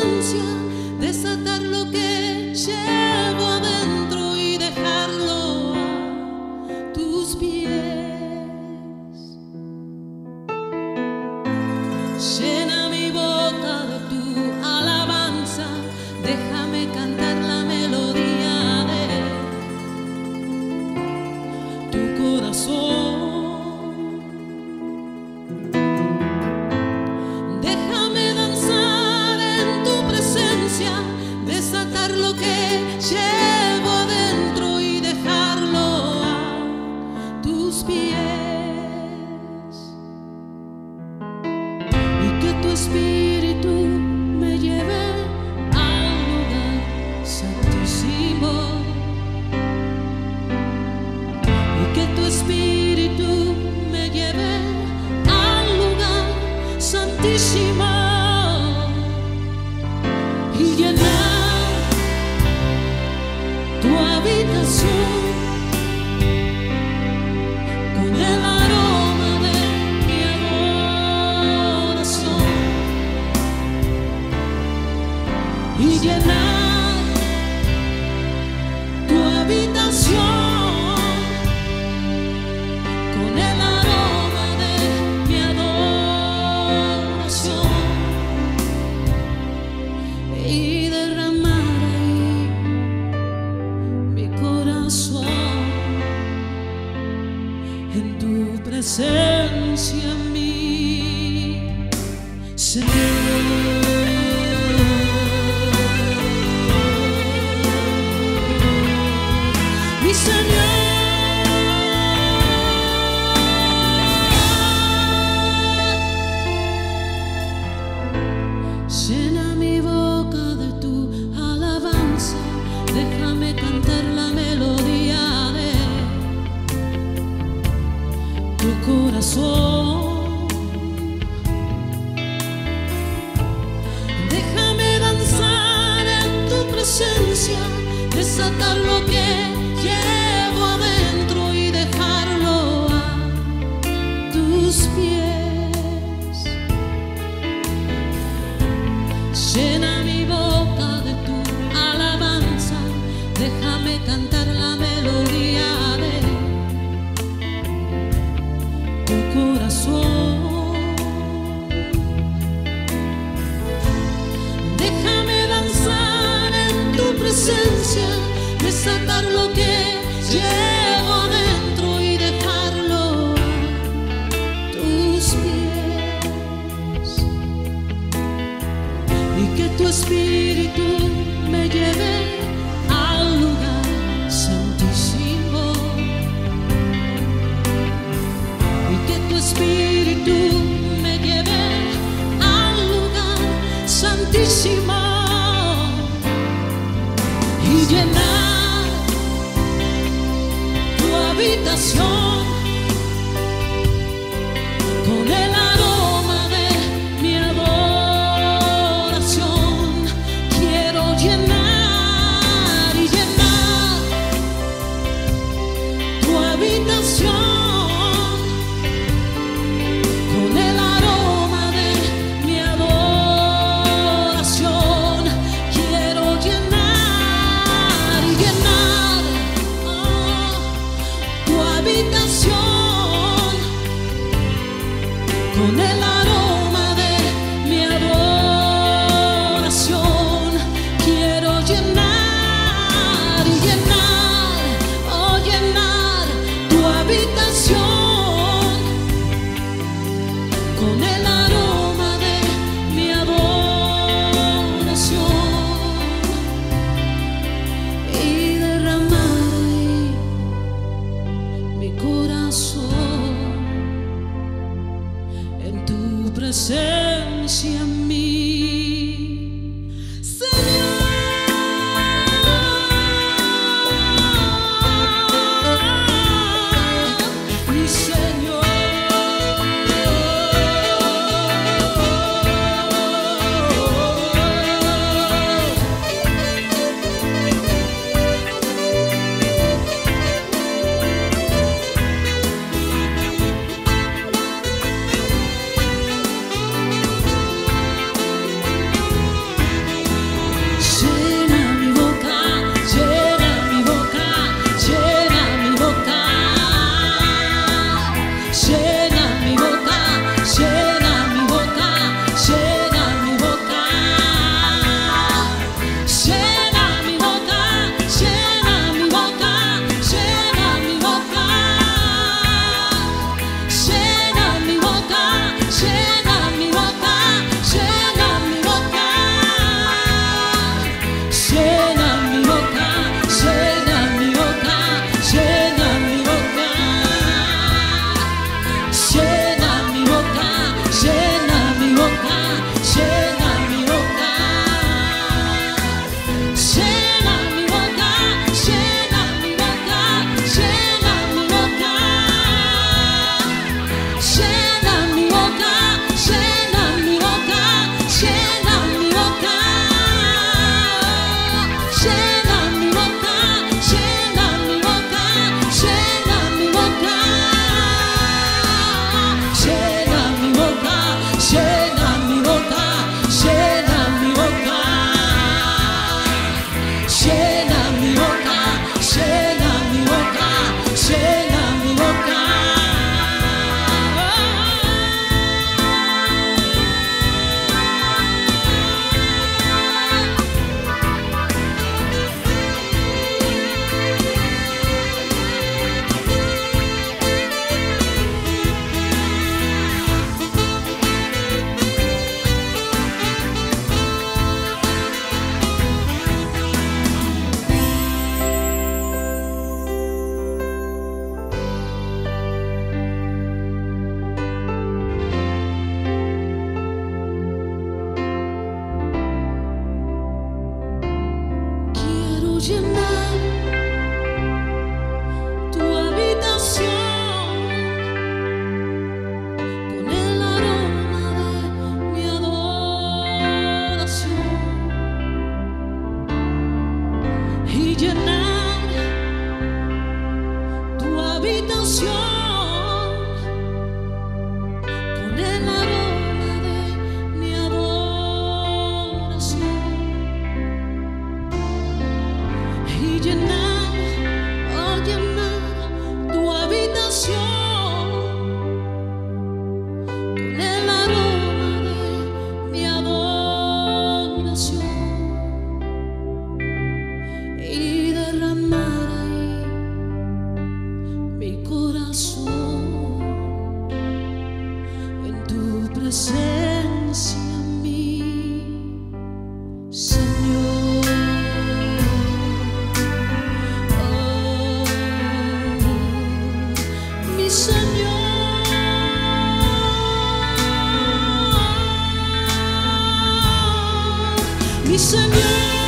presencia, desatar lo que llevo adentro y dejarlo a tus pies. Llena mi boca de tu alabanza, déjame cantar la melodía de tu corazón. Desatar lo que llevo adentro y dejarlo a tus pies. Y que tu espíritu me lleve al lugar santísimo. Y que tu espíritu me lleve al lugar santísimo. Y llenar tu habitación con el aroma de mi adoración. Y llenar tu habitación con el aroma de mi adoración. Y derramar ahí mi corazón en tu presencia, mi Señor. Mi Señor. Llena mi boca de tu alabanza, déjame cantar la melodía de tu corazón. Déjame danzar en tu presencia, desatar lo que llevo adentro y dejarlo a tus pies. Llena mi boca de tu alabanza, déjame cantar la melodía de tu corazón. Déjame danzar en tu presencia, desatar lo que llevo adentro y dejarlo a tus pies. Y que tu espíritu me lleve al lugar santísimo. Y que tu espíritu me lleve al lugar santísimo. Y llenar tu habitación con el aroma de mi adoración. Quiero llenar y llenar tu habitación con el aroma de mi adoración. Quiero llenar y llenar tu habitación con el aroma de mi adoración. Quiero llenar y llenar, oh, llenar tu habitación con el aroma de mi adoración. Y derramar ahí mi corazón en tu presencia, mi Señor. Mi Señor. presencia en mí, Señor. Oh, mi Señor. Mi Señor.